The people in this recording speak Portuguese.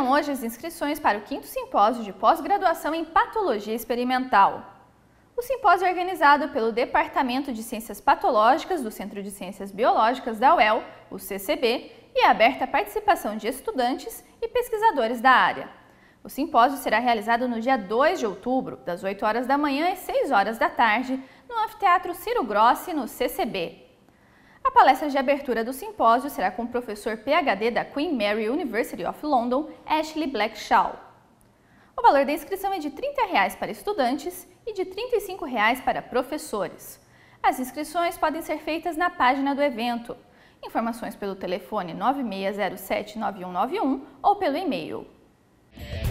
Terminam hoje as inscrições para o 5º Simpósio de Pós-Graduação em Patologia Experimental. O simpósio é organizado pelo Departamento de Ciências Patológicas do Centro de Ciências Biológicas da UEL, o CCB, e é aberto à participação de estudantes e pesquisadores da área. O simpósio será realizado no dia 2 de outubro, das 8 horas da manhã às 6 horas da tarde, no Anfiteatro Ciro Grossi, no CCB. A palestra de abertura do simpósio será com o professor PhD da Queen Mary University of London, Ashley Blackshaw. O valor da inscrição é de R$ 30 para estudantes e de R$ 35 para professores. As inscrições podem ser feitas na página do evento. Informações pelo telefone 9607-9191 ou pelo e-mail.